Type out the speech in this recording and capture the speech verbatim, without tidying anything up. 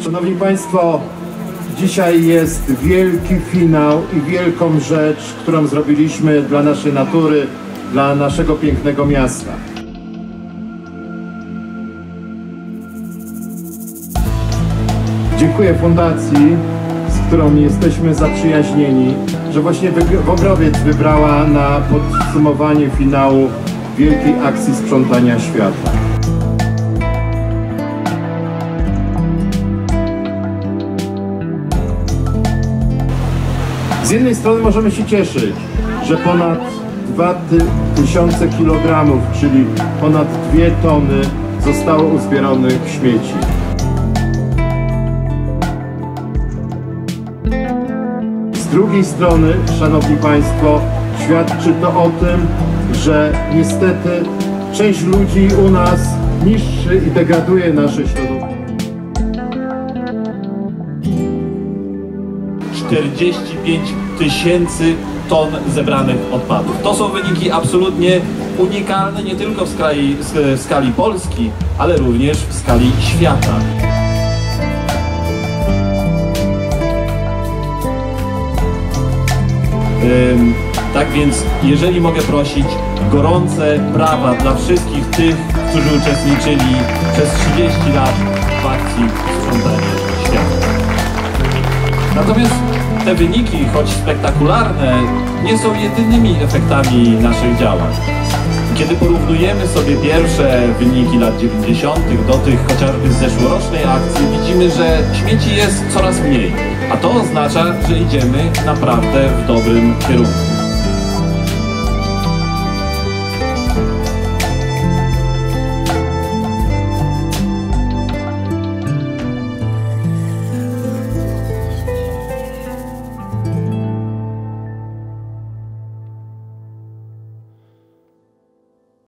Szanowni Państwo, dzisiaj jest wielki finał i wielką rzecz, którą zrobiliśmy dla naszej natury, dla naszego pięknego miasta. Dziękuję fundacji, z którą jesteśmy zaprzyjaźnieni, że właśnie Wągrowiec wybrała na podsumowanie finału wielkiej akcji sprzątania świata. Z jednej strony możemy się cieszyć, że ponad dwa tysiące kilogramów, czyli ponad dwie tony zostało uzbieranych śmieci. Z drugiej strony, Szanowni Państwo, świadczy to o tym, że niestety część ludzi u nas niszczy i degraduje nasze środowisko. czterdzieści pięć tysięcy ton zebranych odpadów. To są wyniki absolutnie unikalne nie tylko w skali, w skali Polski, ale również w skali świata. Ym, tak więc, jeżeli mogę prosić, gorące brawa dla wszystkich tych, którzy uczestniczyli przez trzydzieści lat w akcji sprzątania świata. Natomiast te wyniki, choć spektakularne, nie są jedynymi efektami naszych działań. Kiedy porównujemy sobie pierwsze wyniki lat dziewięćdziesiątych do tych chociażby z zeszłorocznej akcji, widzimy, że śmieci jest coraz mniej, a to oznacza, że idziemy naprawdę w dobrym kierunku.